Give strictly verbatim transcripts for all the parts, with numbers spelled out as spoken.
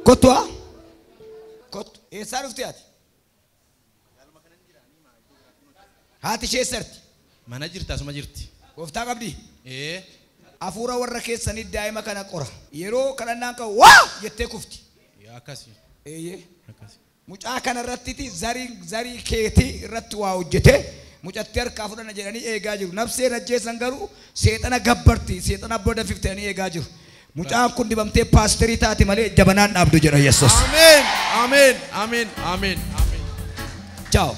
Kotwa. Kot. Eessa dhufte ati? Haati ishee eessarti? Mana jirti asuma jirti. Gooftaa qabdi? Eh. Hafuura warra keessanii daa'ima kana qora. Yeroo kadhannaan ka'u waa jettee kufti. Yaa akkasi. Eeyyee. Akkasi. Mucaa kana irratti zarii zarii keetii irratti waa hojjetee mucatti harkaa fudhana jedhanii eegaa jiru. Nafsee ajjeessan garuu seexana gabbarti. Seexana booda fiftanii eegaa jiru. Mucaan kun dibamtee paasterii taate malee jabanaan dhaabdu jedha Yesuus. Ameen. Ameen. Ameen. Ameen. Ameen. Ciao.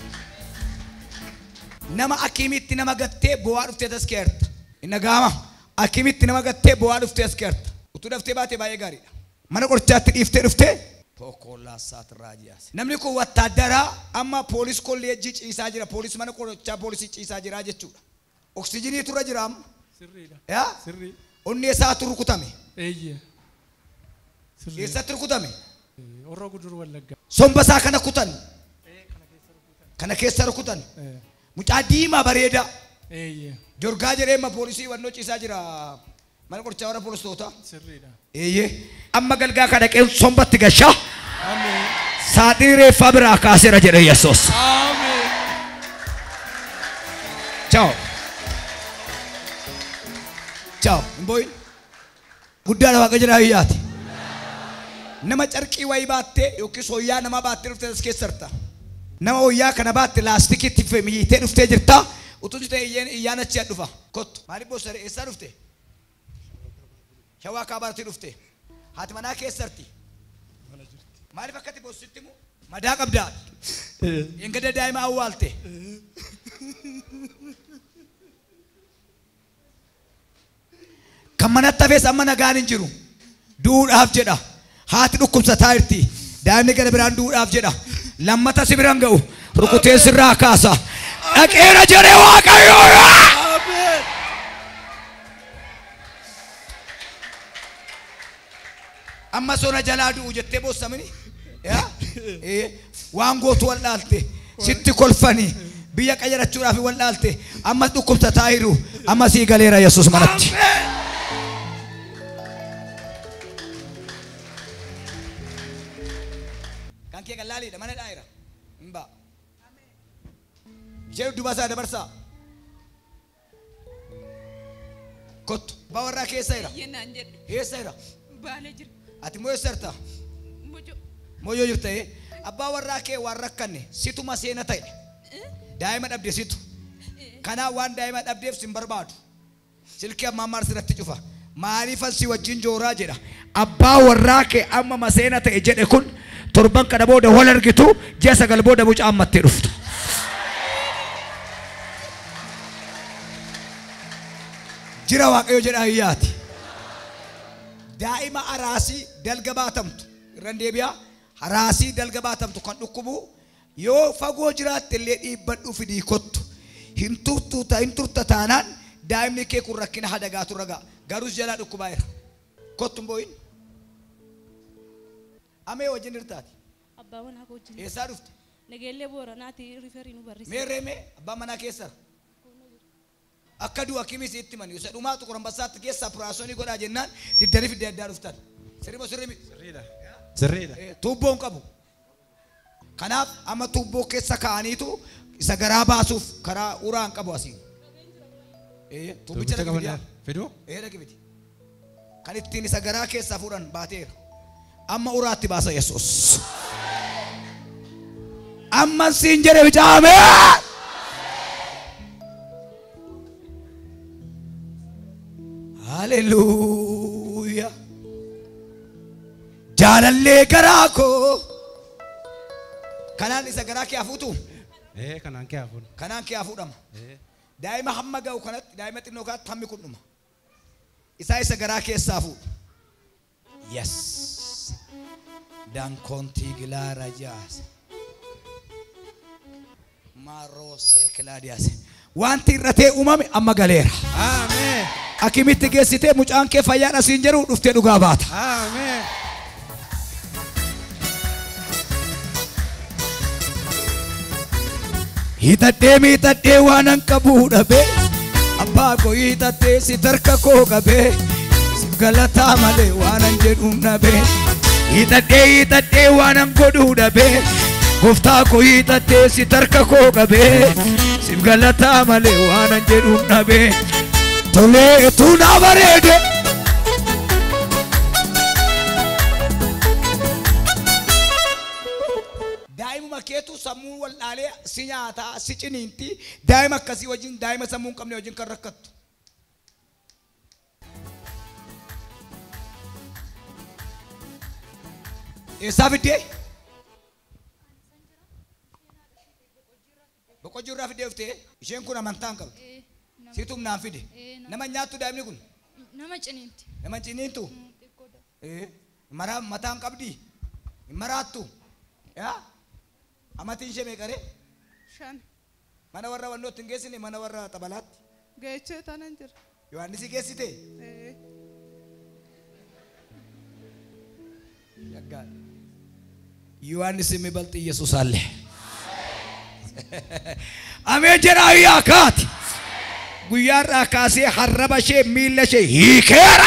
Nama akimitti nama gattee bu'aa dhuftee taskeerta. Inna gaama akimitti nama gattee bu'aa dhuftee taskeerta. Utuu daftee baatee baay'ee gaariidha. Mana qorichaatti dhiiftee dhuftee tokkollaa saat raajiyaas. Namni kun wattaaddaraa amma poolis kolleejjii ciisaa jira. Poolis mana qorichaa poolisii ciisaa jira jechuudha. Oksijinii turra jira amma. Sirriidha. Yaa? Sirrii. Onni isaatu rukutame. Eeyyee. Sirrii. Eessatti rukutame? Orra gudur wallagga. Somba isaa kana kutan. Kana keessa rukutan. Mucaa diimaa bareeda. Eeyyee. Jorgaa jedhee poolisii wannoo ciisaa jira. Mana qorichaa warra poolistoota. Sirriidha. Eeyyee. Amma galgaa kana qeen sombatti gashaa. Ameen. Saaxii reeffaa biraa kaaseera jedhe Yesuus. Ameen. Ciao. Ciao. Mboyin. Guddaadha waaqa jira hiyyaati. Nama carqii wayii baattee yookiin hooyyaa nama baattee dhuftee as keessarta. Nama hooyyaa kana baatte laastikiitti miitee dhuftee jirta. Utuu jitee iyyaan achi dhufa. Kottu. Maaliif boosare eessaa dhufte? Shawaa kaabaartii dhufte. Haati manaa keessarti. Maaliif akkatti boositti mu? Madaa qabdaa. Engada daa'ima awwaalte. Kan manatti hafees amma nagaan hin jiru. Duudhaaf jedha. Haati dhukkubsataa jirti. Daa'imni gara biraan duudhaaf jedha. Lammata si biraan ga'u. Rukutee sirraa kaasa. Dhaqeera jedhee Waaqayyoo. Ameen. Amma sona jalaa du'u jettee boossamini. Yaa? Waan gootu wal dhaalte. Sitti kolfanii. Biyya qayyarachuudhaaf wal dhaalte. Amma dhukkubsataa jiru. Amma sii galeera Yesuus manatti. Kan kee gallaaliidha mana dhaayira. Mbaa. Ishee dubasaa dabarsaa. Kottu. Abbaa warraa keessa jira. Yennaan jedhe. Eessa jira? Baalee jira. Ati moo eessarta? Mojo. Moyyoo jirta ee? Abbaa warraa kee waan rakkanne situma seena ta'e. Daa'ima dhabde situ. Kanaa waan daa'ima dhabdeef sin barbaadu. Silkii ammaa maar sirratti cufa. Maaliifan si wajjin jooraa jedha. Abbaa warraa kee amma maseena ta'e jedhe kun torban kana booda wal argitu ji'a sagal booda mucaa ammattee dhuftu. Jira Waaqayyo jedha hiyyaati. Daa'ima araasii dalga baatamtu irraan deebi'aa araasii dalga baatamtu kan dhukkubu yoo fagoo jiraatte illee dhiibbadhu fidii kottu hin turtu hin turta taanaan daa'imni kee kun rakkina hadagaatu ragaa garuu jalaa dhukkubaa jira kottu mbooyin amee wajjin dirtaati Abbaa manaa koo wajjin. eessaa dhufte Nageellee Booranaati riifarii nu barreesse. mee reemee abbaa manaa keessa akka du'a kimis itti mani isa dhumaatu qorambasaatti keessa operaasyoonii godhaa jennaan diddanii fidee addaa dhuftan sirrii moo sirrii miti Sirriidha. Sirriidha. tuubboon qabu kanaaf amma tuubboo keessa kaa'aniitu isa garaa baasuuf karaa uraan qabu asiin ee tuubbicha dhaqi fidee Fiduu? ee dhaqi fidee kan ittiin isa garaa keessaa fuudhan baateera amma uraatti baasa Yesuus amma siin jedhe bicaame Hallelujah. Jaalallee garaa koo. Kanaan isa garaa kee hafuutu. Eh, kanaan kee hafuun. Kanaan kee hafuudhama. Eh. Daa'ima hamma ga'u kanatti daa'ima xinnoo kanatti hammi kun dhuma. Isaa isa garaa keessaa hafuudha. Yes. Dankontii gilaara jaase. Maroosee kilaadiyaase. Wanti irratee uumame amma galeera. Ameen. Akimitti geessitee mucaan kee fayyaadha siin jedhu dhuftee dhugaa baata. Ameen. Hidhadhee miidhadhee waan an qabuu dhabee abbaa koo hidhadhee si tarka koo qabee si galataa malee waan an jedhuun dhabee hiixadhee hiixadhee waanan godhuu dhabee gooftaa koo hiixadhee si tarka koo qabee siif galataa malee waanan jedhuun dhabee tolee tuunaa bareede daa'imuma keetu sammuu wal dhaalee si nyaataa si ciniinti daa'ima akkasii wajjin daa'ima sammuu hin qabne wajjin kan rakkattu. Eessaa fiddee? Boqojjii irraa fiddee dhuftee isheen kun amantaa hin qabdu. Siitum naan fide. Nama nyaattu daa'imni kun? Nama ciniinti. Nama ciniintu? Maraa mataa hin qabdii? Hin maraattu? Yaa? Amatiin ishee meeqaree? Shan. Mana warra wannootti hin geessine mana warra xabalaatti? Geechee tanan jira. Yohaannisi geessite? Yaggaan. ዮሐንስ የሚበልጥ ኢየሱስ አለ። አሜን ጀራዊ አካት ጉያራ ካሴ ሐረበሼ ሚለሼ ይከራ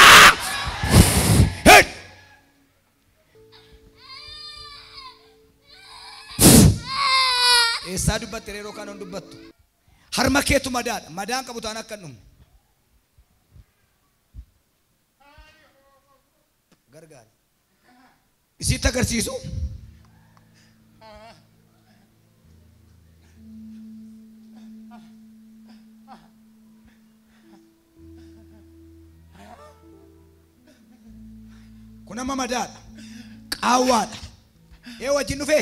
ኤሳ ዱበት ሬሮ ካኖን ዱበት ሐርመኬቱ መዳን መዳን ቀቡታን አከኑም ገርጋር እሲ ተገርሲሱ kuna mama dada qawwada e wajin dhufe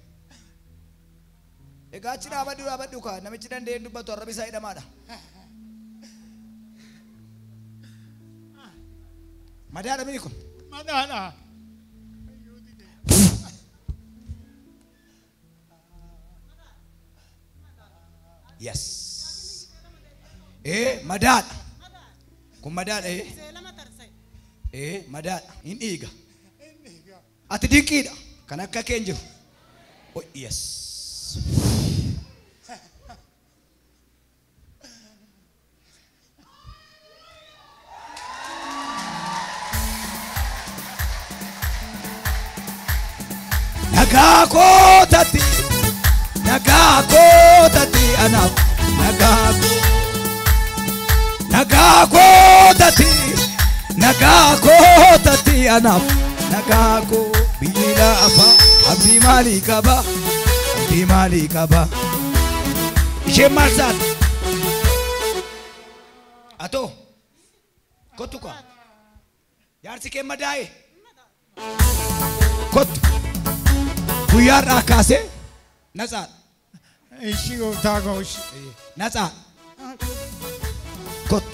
egaa chira abaddu abaddu ka namichi dandee dubbatu arrabi isaa hidhamaadha madaadha mini kun madaadha yes eh madaadha kun madaadha eh eh madaadha hin dhiiga ati dinqiidha kan akka keen jiru oh yes nagako tati nagako tati anaf nagako nagako tati nagako tati anaf nagako bila apa abdi mali kaba abdi mali kaba ishe marsat ato kotuka yarsi ke madai kot guyar akase nasa ishi gooftaa goosh nasa kot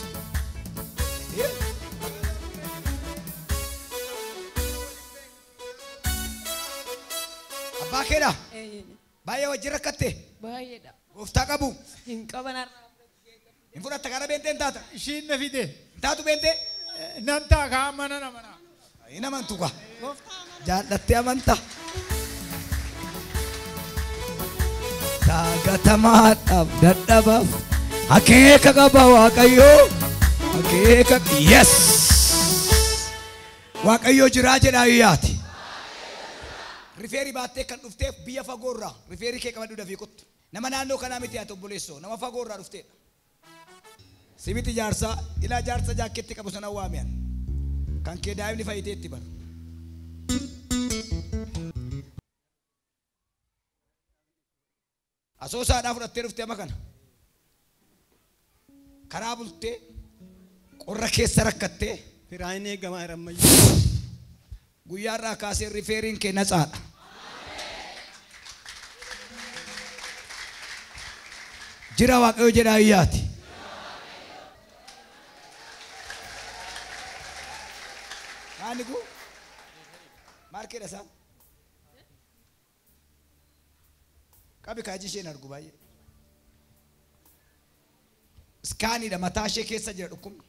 abba keda baye wajjira katte Baay'eedha. gooftaa qabu Hin qaban hin fudhatta gara beentee hin taata ishiin na fide hin taatu beentee nan taa kaa mana namana hin amantu kaa jaallattee amanta sagatamaadhaaf dadhabaaf akeeka qaba waaqayyoo akeeka yes waaqayyoo jiraa jedhaa iyyaati rifeeri baattee kan dhufteef biyya fagoorraa rifeeri kee qabadhu dafii kottu nama naannoo kanaa miti ati obboleessoo nama fagoorraa dhufteedha simiti jaarsaa ilaa jaarsa jaakkeetti qabu sana waamiyan kan kee daa'imni fayyitee itti bara asoosaadhaa fudhattee dhuftee ama kana karaa bultee qorra keessa rakkattee firaayin eegamaa rammayyu guyyaarraa kaasee rifeeriin kee natsaadha jira waaqayyo jedhaa iyyaati maani ku maal kedha isaan qabi kaajii isheen argu baay'ee iskaaniidha mataa ishee keessa jira dhukkubni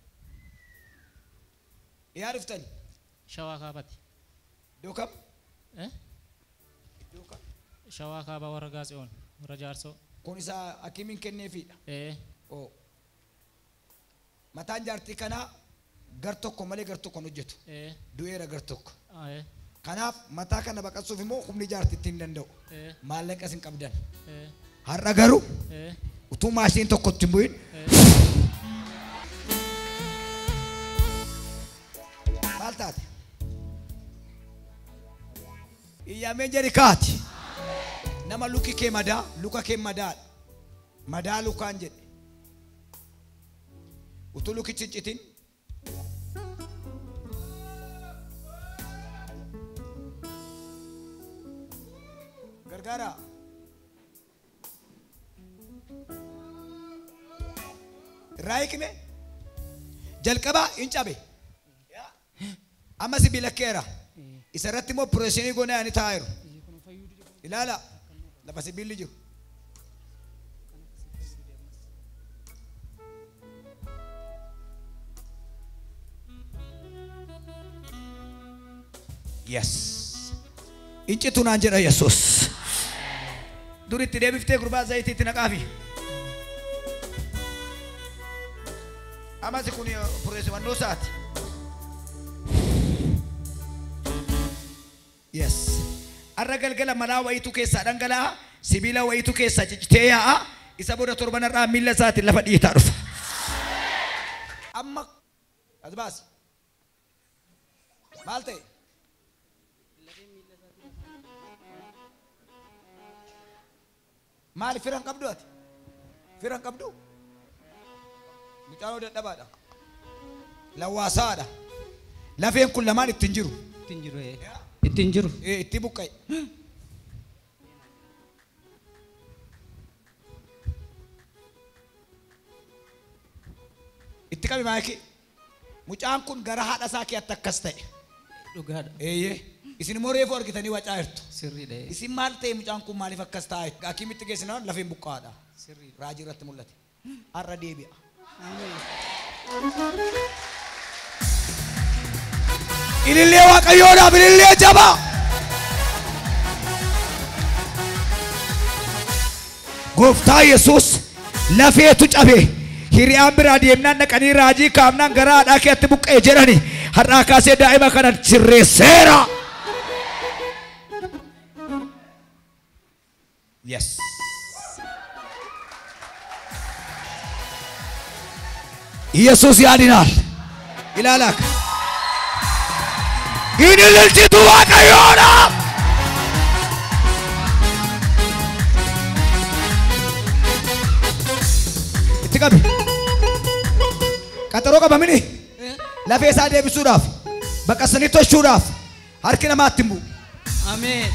yaa dhuftani Shawaa kaabati. iddoo kam Eh? iddoo kam Shawaa kaabaa warra Gaatse'oon warra Jaarsoo. kun isaa hakiimiin kenneefiidha Eh. oo mataan jaartii kanaa gar tokko malee gar tokko hin hojjetu Eh. du'eera gar tokko Ah, eh. Kanaaf mataa kana baqasuuf immoo humni jaartittiin danda'u. Eh. Maallaqa isin qabdan. Eh. Har'a garuu Eh. utuu maashiin tokkotti hin bu'in maal taate? Iyyaameen jedhi kaati. Nama luki kee madaa, luka kee madaadha. Madaa lukaan jedhe. Utuu lukichi hin citin gargaara. Raayikne jalqabaa hin cabe. Amma sibiila keera. Isa irratti immoo pireeshinii goonee ani taa'eeru. Ilaala lafa sibiilli jiru. Yes. Incitu naan jedha Yesuus. Duritti deebiftee gurbaa zayitiitti naqaafi. Amasi kun pireessimannoo isaati. Yes. Arra galgala manaa wayitu keessaa dhangala'aa, sibiila wayitu keessaa ciccitee yaa'a, isa booda torbanarraa miila isaatiin lafa dhiitaa dhufa. Amma as baasi. Maal ta'e? Maali firan qabdu ati? Firan qabdu? Mucaanoo dadhabaadha. Lawwaasaadha. Lafeen kun lamaan ittiin jiru. Ittiin jiru. Ittiin jiru. Eh, itti buqqa'e. Itti qabi maayiki. Mucaan kun gara haadha isaa keetti akkas ta'e. Dhugaadha. Eeyyee. Isin immoo reefu argitanii wacaa jirtu. Sirriidha. Isin maal ta'e mucaan kun maaliif akkas taa'e? Hakimitti geessinaan lafeen buqqaadha. Sirriidha. Raajii irratti mul'ate. Har'a deebi'a. Ilillee waaqayyoodhaaf ilillee jabaa. Gooftaa Yesuus lafeetu cabe. Hiriyaan biraa deemnaan dhaqanii raajii kaamnaan gara haadhaa keetti buqqee jedhani. Har'aa kaasee daa'ima kana sirreesseera. Yes. Yesuus yaadinaal. Ilaalaa. Ini lilchitu waaqayyoodhaaf. Itti qabi. Qaxaroo qabamini. Lafee isaa deebisuudhaaf, baqasanii tolchuudhaaf harki namaatti hin bu'u. Ameen.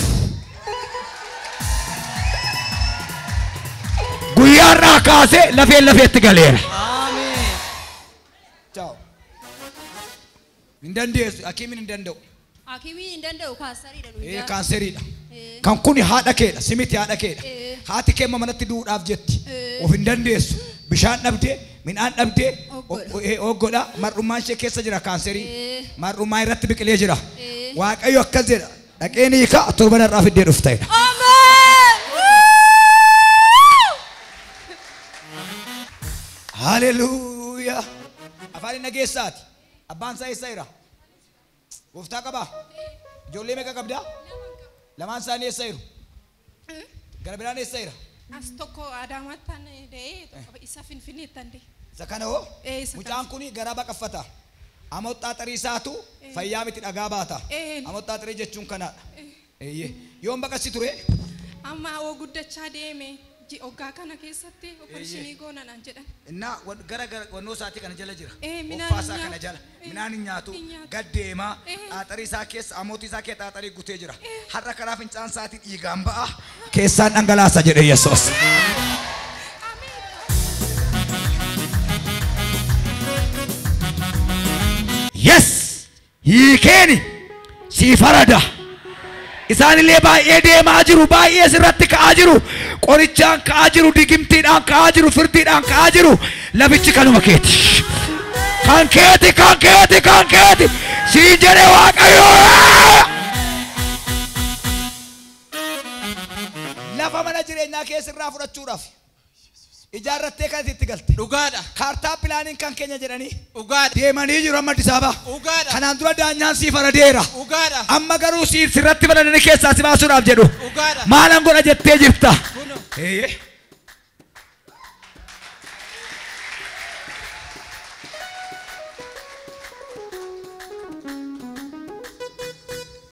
Guyyaa irraa kaasee lafeen lafeetti galeera. Ameen. Ciao. Hin dandeessu, hakiimiin hin danda'u. Hakimiin hin danda'u kaasariidha nu Eh, ijaaru. kaanseriidha. Eh. Kan kun haadha keedha, simiti haadha keedha. Eh. Haati kee manatti duudhaaf jetti. Eh. Of hin dandeessu. Bishaan dhabdee, midhaan dhabdee, Oggodha. oggodha. Mar'ummaan ishee keessa jira kaanserii. Eh. Mar'ummaa irratti biqilee jira. Eh. Waaqayyo akkas jedha. Dhaqeen hiika torban irraa fiddee dhufta'edha. Ameen. Hallelujah. Afaan nageessaati. Abbaan isaa eessa jira? Gooftaa qabaa? Ijoollee meeqa qabdaa? Lamaan isaanii eessa jiru? Gara biraan eessa jira? As tokko Adaamaattan de'ee tokko isa Finfinneettan de'e. Isa kana hoo? Eh, isa Mucaan kuni garaa baqaffata. Amma xaaxarii isaatu fayyaa miti dhagaa baata. Eh. Amma xaaxarii jechuun kanaadha. Eeyyee. Yoon baqassi ture? Amma hoo guddachaa deeme hoggaa kana keessatti opereeshinii goonanaan jedhan. Innaa gara gara wannoo isaatii kana jala jira. Eh, midhaan Offaa isaa hin kana nyaatu. jala. Eh, Midhaan hin nyaatu. hin nyaatu. Gad deemaa. Eh. Xaaxarii isaa keessa amootii isaa keessa xaaxarii gutee jira. Har'a karaa fincaan isaatii dhiigaan ba'a. Keessaan dhangalaasa jedhe Yesuus. Yes! Hiikeeni sii farada. Isaanillee baay'ee deemaa jiru, baay'ee sirratti ka'aa jiru, qorichaan ka'aa jiru, digimtiidhaan ka'aa jiru, firdiidhaan ka'aa jiru. Lafichi kanuma keeti. Kan keeti, kan keeti, kan keeti. Sii jedhe Waaqayyo. Lafa mana jireenyaa keessirraa fudhachuudhaaf ijaarrattee kan itti galte dhugaadha kaartaa pilaaniin kan keenya jedhanii dhugaadha deemanii jiru amma Addis Ababa dhugaadha kanaan dura daanyaan siif faradeera dhugaadha amma garuu siif sirratti banadanii keessaa si baasuudhaaf jedhu dhugaadha maalan godha jettee jirta kuno eeyyee